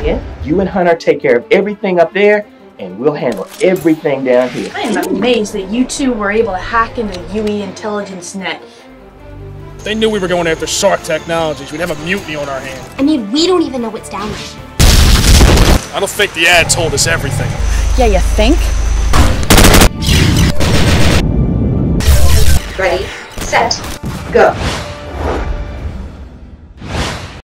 in. You and Hunter take care of everything up there, and we'll handle everything down here. I am amazed that you two were able to hack into the UE intelligence net. If they knew we were going after Shark Technologies, we'd have a mutiny on our hands. I mean, we don't even know what's down there. I don't think the ad told us everything. Yeah, you think? Ready, set, go.